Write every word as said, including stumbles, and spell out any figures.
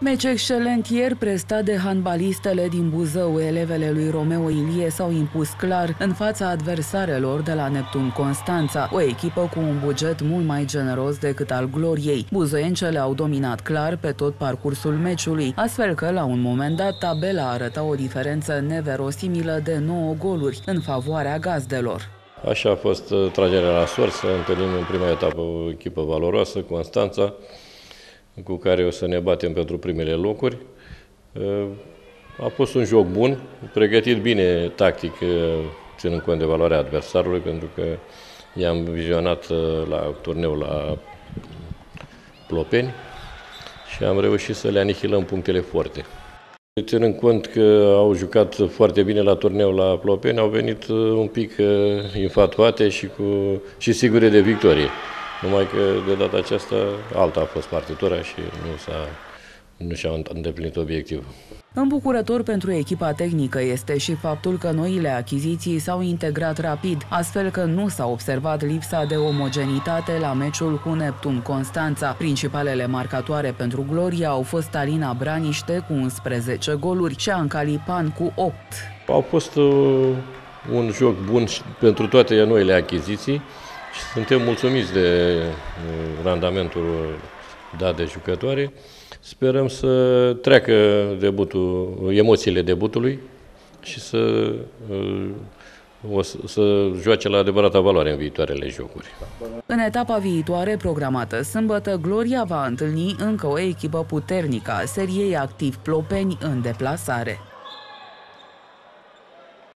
Meci excelent ieri prestat de handbalistele din Buzău. Elevele lui Romeo Ilie s-au impus clar în fața adversarelor de la Neptun Constanța, o echipă cu un buget mult mai generos decât al Gloriei. Buzoiencele au dominat clar pe tot parcursul meciului, astfel că la un moment dat tabela arăta o diferență neverosimilă de nouă goluri în favoarea gazdelor. Așa a fost tragerea la sorți, să întâlnim în prima etapă o echipă valoroasă, Constanța, cu care o să ne batem pentru primele locuri. A fost un joc bun, pregătit bine tactic, ținând cont de valoarea adversarului, pentru că i-am vizionat la turneul la Plopeni și am reușit să le anihilăm punctele forte. Ținând cont că au jucat foarte bine la turneul la Plopeni, au venit un pic infatuate și, cu, și sigure de victorie. Numai că de data aceasta alta a fost partitura și nu, s-a, nu și-a îndeplinit obiectivul. Îmbucurător pentru echipa tehnică este și faptul că noile achiziții s-au integrat rapid, astfel că nu s-a observat lipsa de omogenitate la meciul cu Neptun Constanța. Principalele marcatoare pentru Gloria au fost Alina Braniște cu unsprezece goluri și Anca Lipan cu opt. Au fost uh, un joc bun pentru toate noile achiziții și suntem mulțumiți de uh, randamentul dat de jucătoare. Sperăm să treacă debutul, emoțiile debutului și să, o, să joace la adevărata valoare în viitoarele jocuri. În etapa viitoare, programată sâmbătă, Gloria va întâlni încă o echipă puternică a seriei Activ Plopeni în deplasare.